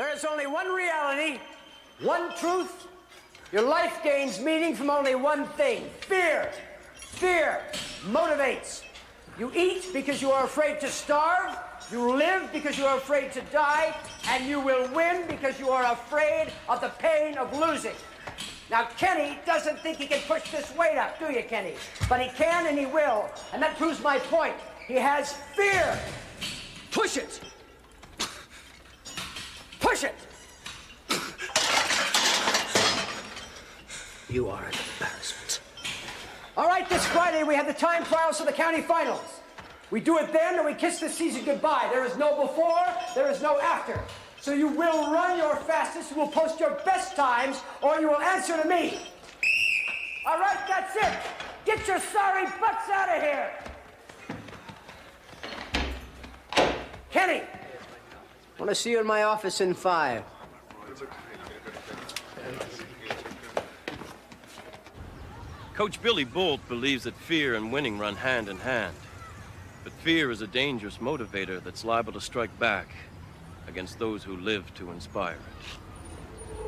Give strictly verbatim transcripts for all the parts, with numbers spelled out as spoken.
There is only one reality, one truth. Your life gains meaning from only one thing, fear. Fear motivates. You eat because you are afraid to starve. You live because you are afraid to die. And you will win because you are afraid of the pain of losing. Now, Kenny doesn't think he can push this weight up, do you, Kenny? But he can and he will. And that proves my point. He has fear. Push it. Push it. You are an embarrassment. All right, this Friday we have the time trials for the county finals. We do it then and we kiss the season goodbye. There is no before, there is no after. So you will run your fastest, you will post your best times, or you will answer to me. All right, that's it. Get your sorry butts out of here. Kenny, I want to see you in my office in five. Coach Billy Bolt believes that fear and winning run hand in hand. But fear is a dangerous motivator that's liable to strike back against those who live to inspire it.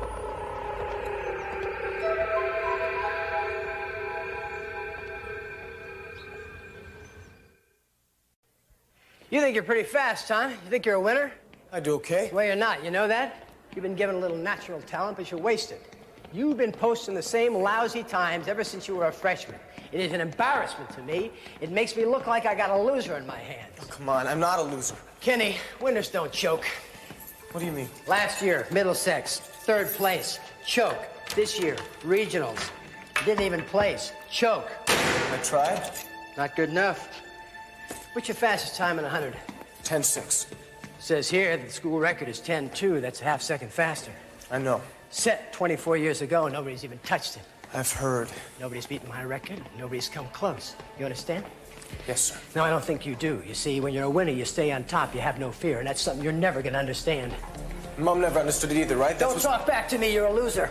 You think you're pretty fast, huh? You think you're a winner? I do okay. Well, you're not. You know that? You've been given a little natural talent, but you're wasted. You've been posting the same lousy times ever since you were a freshman. It is an embarrassment to me. It makes me look like I got a loser in my hands. Oh, come on, I'm not a loser. Kenny, winners don't choke. What do you mean? Last year, Middlesex, third place, choke. This year, regionals, didn't even place, choke. I tried. Not good enough. What's your fastest time in a hundred? ten six. Says here that the school record is ten two. That's a half second faster. I know. Set twenty-four years ago, and nobody's even touched it. I've heard. Nobody's beaten my record. Nobody's come close. You understand? Yes, sir. No, I don't think you do. You see, when you're a winner, you stay on top. You have no fear, and that's something you're never going to understand. Mom never understood it either, right? That Don't was... talk back to me. You're a loser.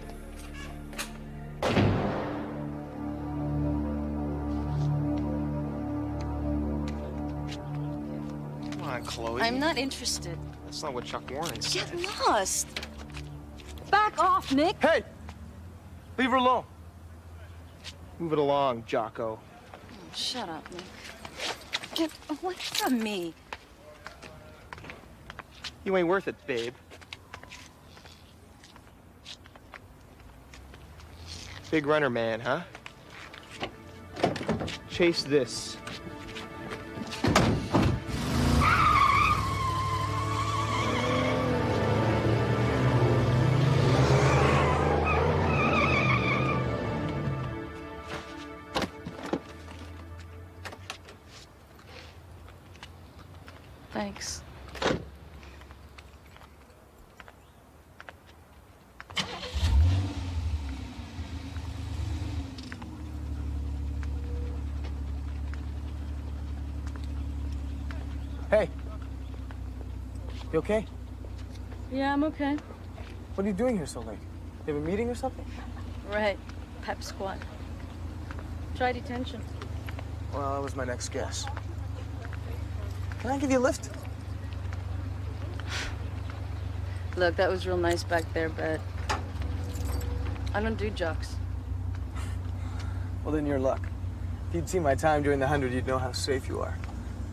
Come on, Chloe. I'm not interested. That's not what Chuck Warren said. Get lost. Back off, Nick. Hey! Leave her alone. Move it along, Jocko. Oh, shut up, Nick. Get away from me. You ain't worth it, babe. Big runner man, huh? Chase this. Thanks. Hey. You okay? Yeah, I'm okay. What are you doing here so late? You have a meeting or something? Right. Pep squad. Try detention. Well, that was my next guess. Can I give you a lift? Look, that was real nice back there, but I don't do jocks. Well, then you're luck. If you'd seen my time during the hundred, you'd know how safe you are.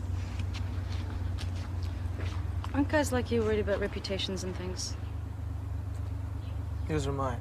Aren't guys like you worried about reputations and things? Yours are mine.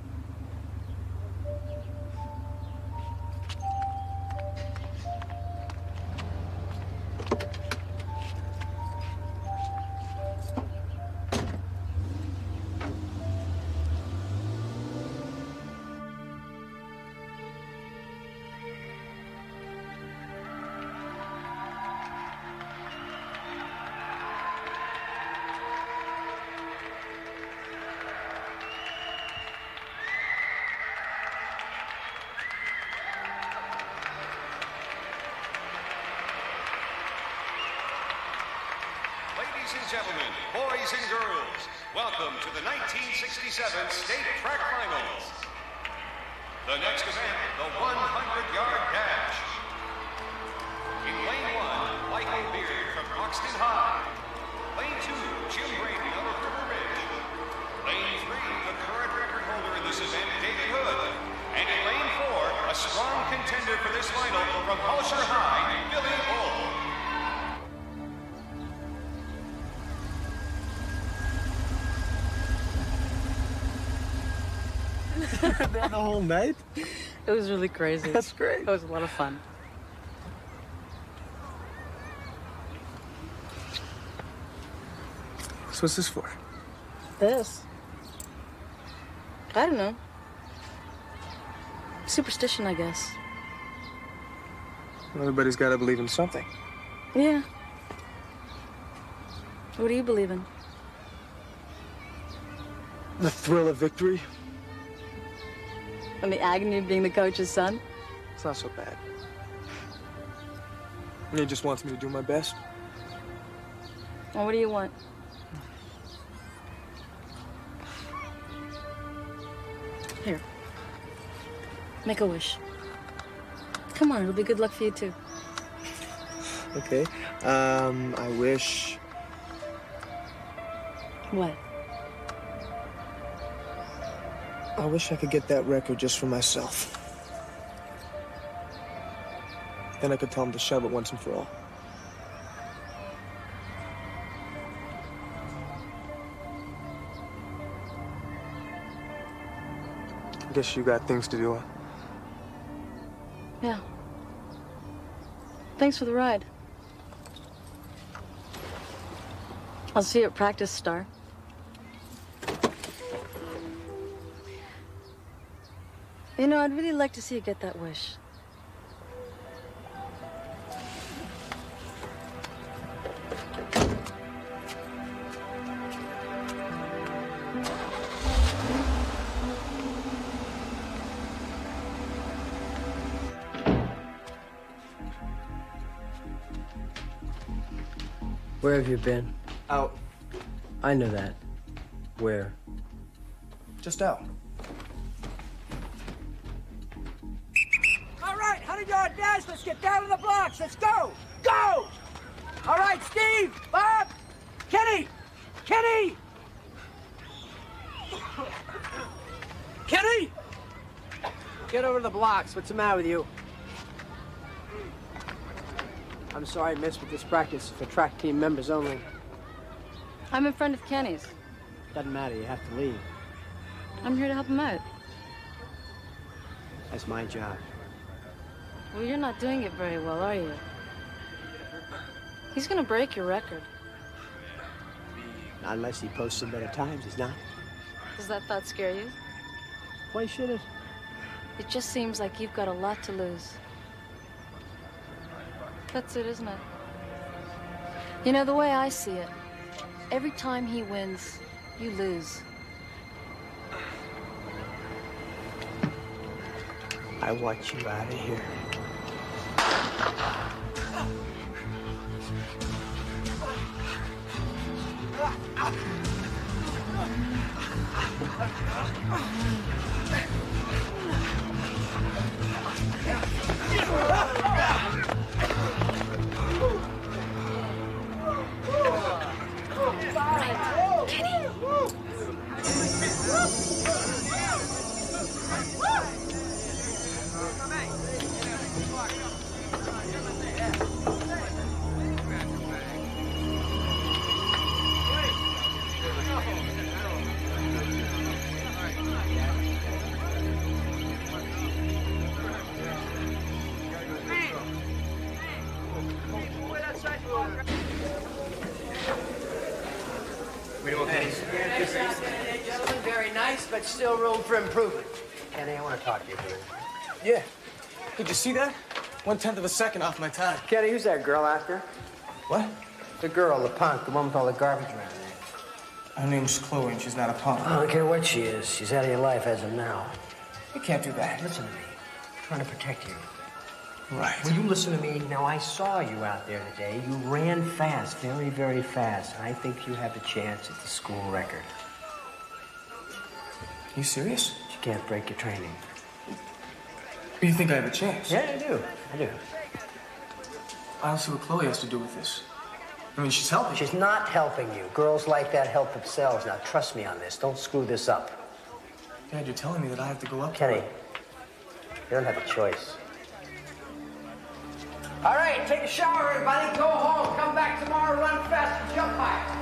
Ladies and gentlemen, boys and girls, welcome to the nineteen sixty-seven State Track Finals. The next event, the one hundred yard dash. In lane one, Michael Beard from Buxton High. Lane two, Jim Brady out of River The whole night? It was really crazy. That's great. It was a lot of fun. So what's this for? This? I don't know. Superstition, I guess. Everybody's got to believe in something. Yeah. What do you believe in? The thrill of victory. And the agony of being the coach's son? It's not so bad. He just wants me to do my best. Well, what do you want? Here. Make a wish. Come on, it'll be good luck for you, too. Okay. Um, I wish... What? I wish I could get that record just for myself. Then I could tell him to shove it once and for all. I guess you got things to do, huh? Yeah. Thanks for the ride. I'll see you at practice, Star. You know, I'd really like to see you get that wish. Where have you been? Out. I know that. Where? Just out. All right, hundred-yard dash. Let's get down to the blocks. Let's go. Go! All right, Steve, Bob, Kenny, Kenny! Kenny! Get over to the blocks. What's the matter with you? I'm sorry, miss, but this practice is for track team members only. I'm in front of Kenny's. Doesn't matter, you have to leave. I'm here to help him out. That's my job. Well, you're not doing it very well, are you? He's gonna break your record. Not unless he posts some better times, he's not. Does that thought scare you? Why should it? It just seems like you've got a lot to lose. That's it, isn't it? You know, the way I see it, every time he wins, you lose. I want you out of here. Gentlemen, very nice, but still room for improvement. Kenny, I want to talk to you for a minute. Yeah. Did you see that? One tenth of a second off my time. Kenny, who's that girl out there? What? The girl, the punk, the one with all the garbage around there. Her name's Chloe, and she's not a punk. I don't care what she is. She's out of your life as of now. You can't do that. Listen to me. I'm trying to protect you. Right. Will you listen to me? Now, I saw you out there today. You ran fast, very, very fast. And I think you have a chance at the school record. You serious? But you can't break your training. You think I have a chance? Yeah, I do. I do. I don't see what Chloe has to do with this. I mean, she's helping. She's not helping you. Girls like that help themselves. Now, trust me on this. Don't screw this up. Dad, you're telling me that I have to go up to Kenny, her. you don't have a choice. All right, take a shower, everybody. Go home. Come back tomorrow, run fast and jump high.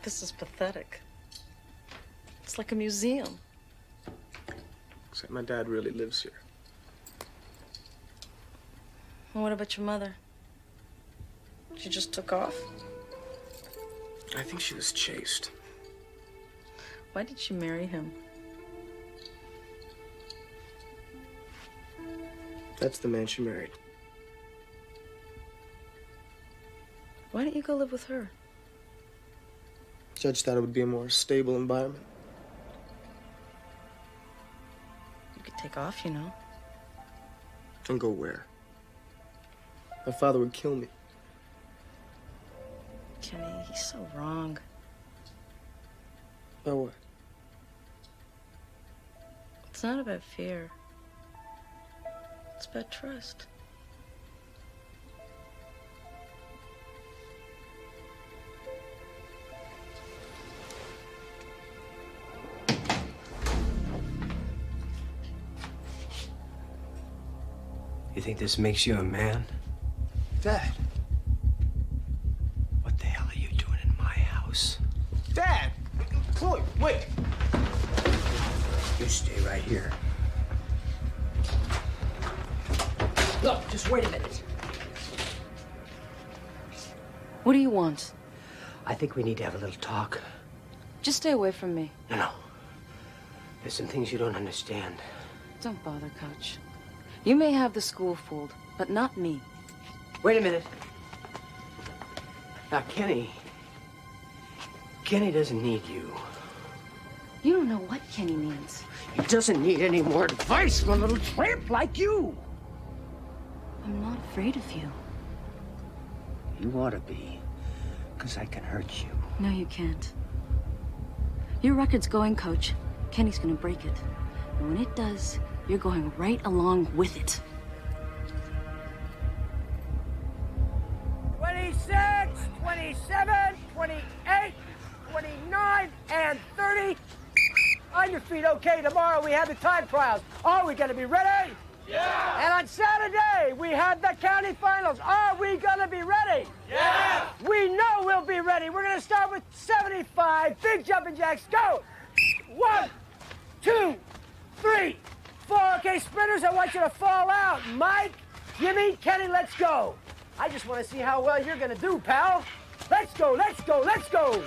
This is pathetic. It's like a museum. Except my dad really lives here. And what about your mother? She just took off? I think she was chased. Why did she marry him? That's the man she married. Why didn't you go live with her? Judge thought it would be a more stable environment. You could take off, you know. And go where? My father would kill me. Kenny, he's so wrong. About what? It's not about fear. It's about trust. You think this makes you a man? Dad. What the hell are you doing in my house? Dad! Chloe, wait! You stay right here. Look, just wait a minute. What do you want? I think we need to have a little talk. Just stay away from me. No, no. There's some things you don't understand. Don't bother, Coach. You may have the school fooled, but not me. Wait a minute. Now, Kenny... Kenny doesn't need you. You don't know what Kenny needs. He doesn't need any more advice from a little tramp like you. I'm not afraid of you. You ought to be, because I can hurt you. No, you can't. Your record's going, Coach. Kenny's gonna break it. And when it does, you're going right along with it. twenty-six, twenty-seven, twenty-eight, twenty-nine, and thirty. On your feet, okay. Tomorrow we have the time trials. Are we gonna be ready? Yeah! And on Saturday, we have the county finals. Are we gonna be ready? Yeah! We know we'll be ready. We're gonna start with seventy-five. Big jumping jacks, go! One, two, three, four. Okay, sprinters, I want you to fall out. Mike, Jimmy, Kenny, let's go. I just want to see how well you're gonna do, pal. Let's go, let's go, let's go!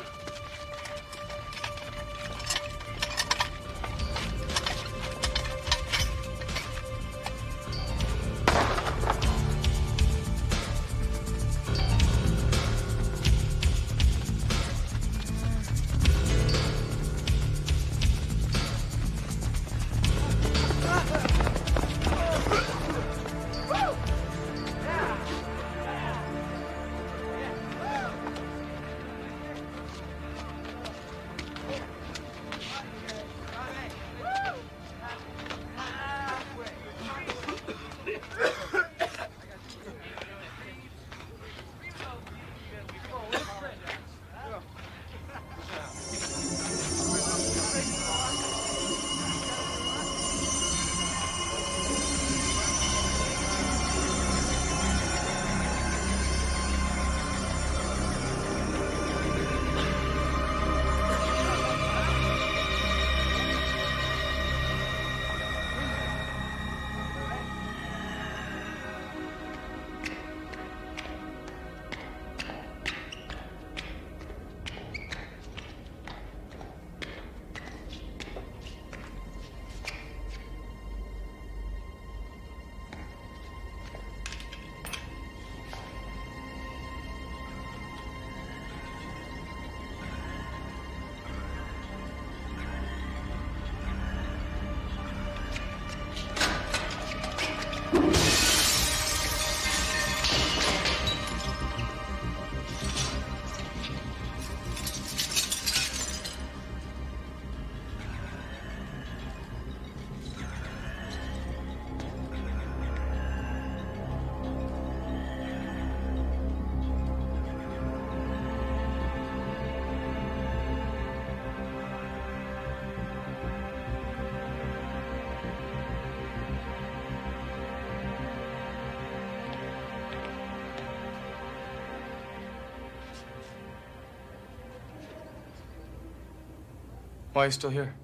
Why are you still here?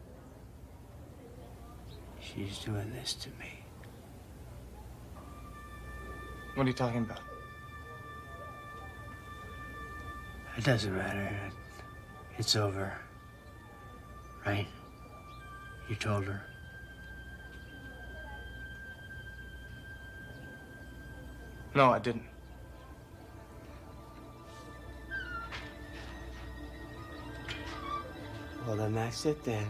She's doing this to me. What are you talking about? It doesn't matter. It's over. Right? You told her. No, I didn't. Well, then that's it then.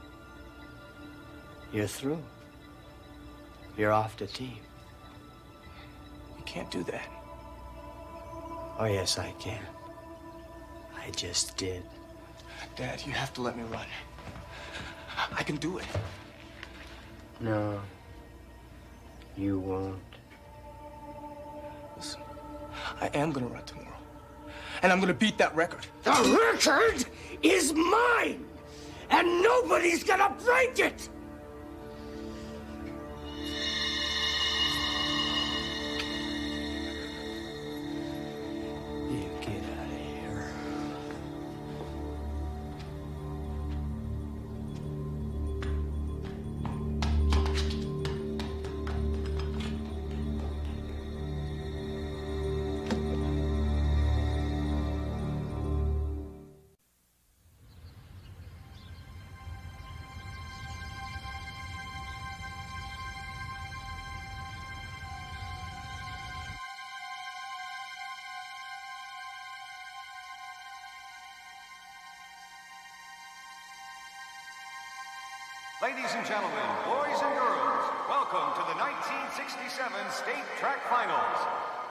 You're through. You're off the team. You can't do that. Oh, yes, I can. I just did. Dad, you have to let me run. I can do it. No. You won't. Listen, I am gonna run tomorrow. And I'm gonna beat that record. The record is mine! And nobody's gonna break it! You get out of here. Ladies and gentlemen, boys and girls, welcome to the nineteen sixty-seven State Track Finals.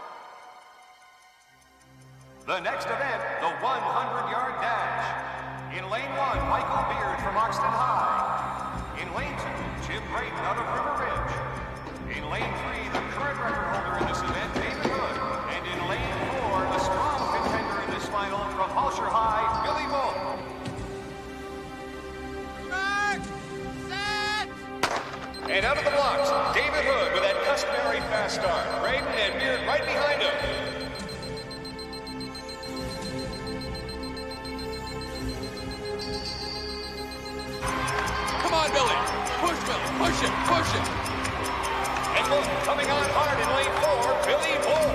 The next event, the hundred yard dash. In lane one, Michael Beard from Oxton High. In lane two, Jim Brayton out of River Ridge. In lane three, the current record holder in this event, David Hood. And in lane four, a strong contender in this final from Halsher High, Billy Bull. And out of the blocks, David Hood with that customary fast start. Brayton and Beard right behind him. Come on, Billy. Push, Billy. Push it. Push it. And look, coming on hard in lane four, Billy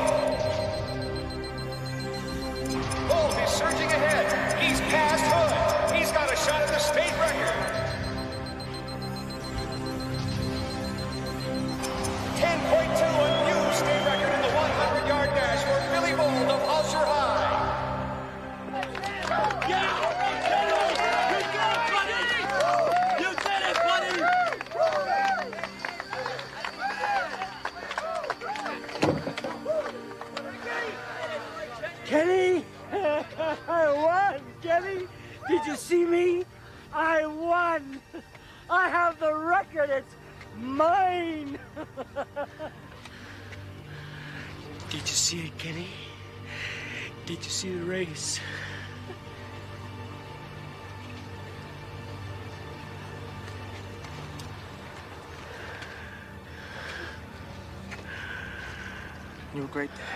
Bull. Bull is surging ahead. He's past Hood. He's got a shot at the state record. ten point two, a new state record in the hundred yard dash for Billy Bold of Halsher High. Yeah! You did it, buddy! You did it, buddy! Kenny! I won, Kenny! Did you see me? I won! I have the record, it's mine! Did you see it, Kenny? Did you see the race? You were great, Dad.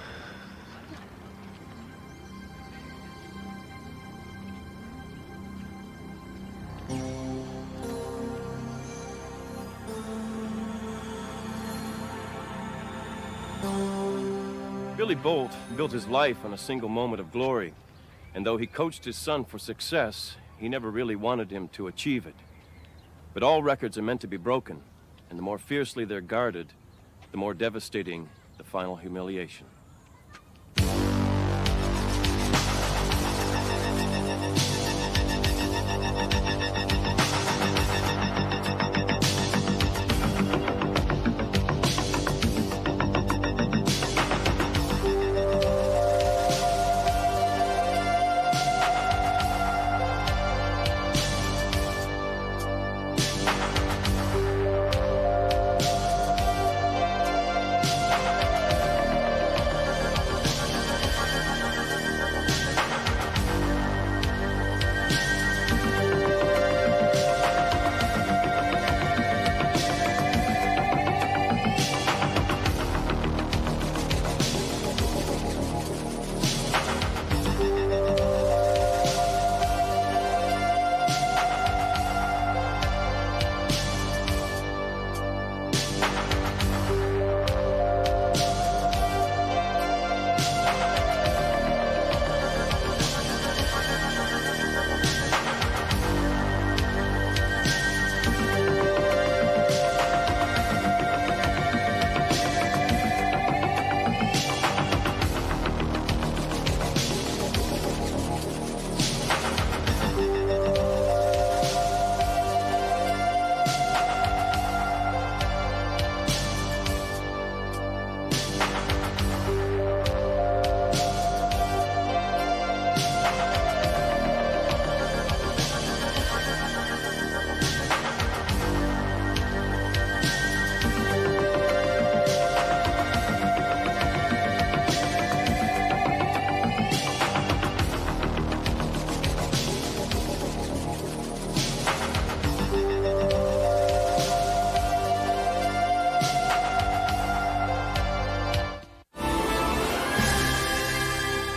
Billy Bolt built his life on a single moment of glory, and though he coached his son for success, he never really wanted him to achieve it. But all records are meant to be broken, and the more fiercely they're guarded, the more devastating the final humiliation.